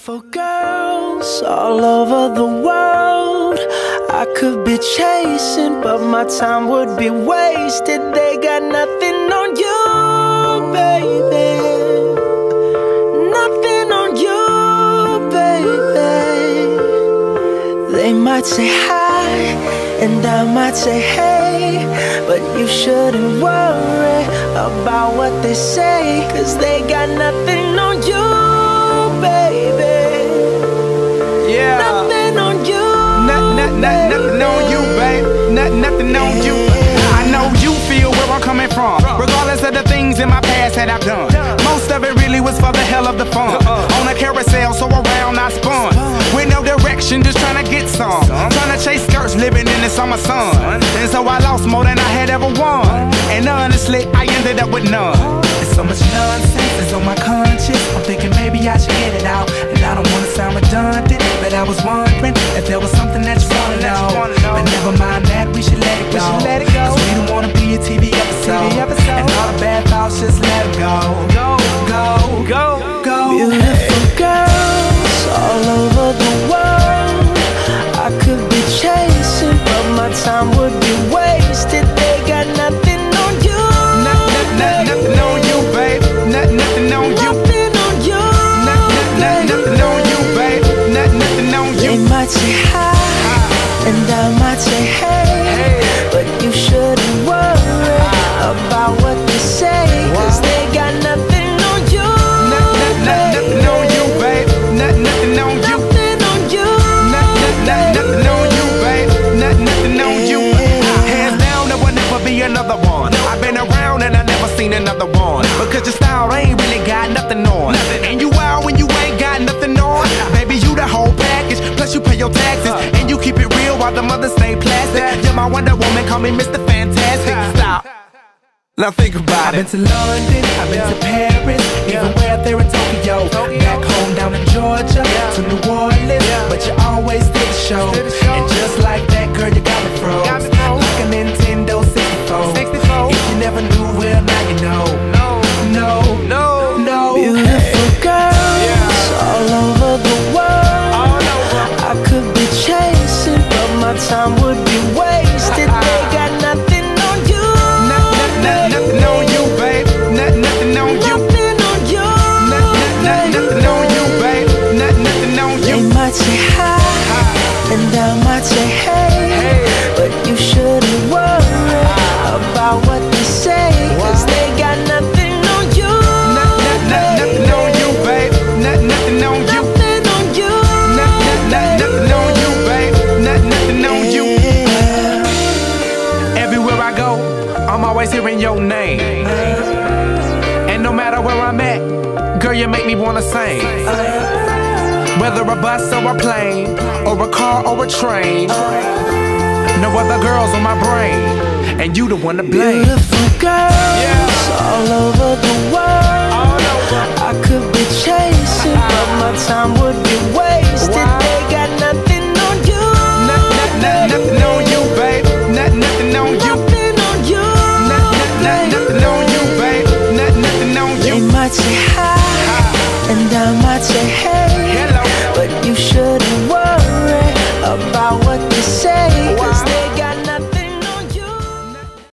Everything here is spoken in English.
Beautiful girls all over the world I could be chasing, but my time would be wasted. They got nothing on you, baby. Nothing on you, baby. They might say hi, and I might say hey, but you shouldn't worry about what they say, 'cause they got nothing on you, baby. Yeah. Nothing on you. Nothing on you, babe. Nothing on you. I know you feel where I'm coming from, regardless of the things in my past that I've done. Most of it really was for the hell of the fun. On a carousel, so around I spun, with no direction, just trying to get some. Trying to chase skirts, living in the summer sun. And so I lost more than I had ever won. And honestly, I ended up with none. There's so much nonsense that's on my conscience. I'm thinking maybe I should get it out. And I don't wanna sound redundant, but I was wondering if there was something that you wanna know. But never mind that, we should let it go. 'Cause we don't wanna be a TV episode. And all the bad thoughts, just let them go. Go. Beautiful girls all over the world I could be chasing, but my time would be wasted. They got nothing on you. Nothing on you, babe. Nothing on you. Nothing on you. Nothing on you, babe. Nothing on you. They might say hi, and I might say hey, but you shouldn't worry about what they say, 'cause they got nothing on you. Nothing on you, babe. Nothing on you. Nothing on you. Nothing on you, babe. Nothing on you. Hands down, there will never be another one. I've been around and I never seen another one. Because your style ain't really got nothing on. And you out when you ain't got nothing on. Baby, you the whole package. Plus you pay your taxes. And you keep it real while the mothers stay plastic. You're my Wonder Woman, call me Mr. Fantastic. Stop. Now think about it. I've been to London, I've been to Paris, even way up there in Tokyo. Back home down in Georgia, to New Orleans, but you always did the show. And just like that, girl, you got me froze, like a Nintendo 64. If you never knew, well, now you know. No. Beautiful girls all over the world I could be chasing, but my time would be wasted. They got nothing on you. Nothing on you, babe. Nothing on you. Nothing on you. Nothing on you, babe. Nothing on you. They might say hi, and I might say hey, but you shouldn't worry about what they say, 'cause they got nothing on you. Nothing on you, babe. Nothing on you. Nothing on you. Nothing on you, babe. Nothing on you. Everywhere I go, I'm always hearing your name. And no matter where I'm at, girl, you make me wanna sing. Whether a bus or a plane, or a car or a train, no other girls on my brain, and you the one to blame. Beautiful girls all over the world I could be chasing, but my time would be wasted. They got nothing on you. Nothing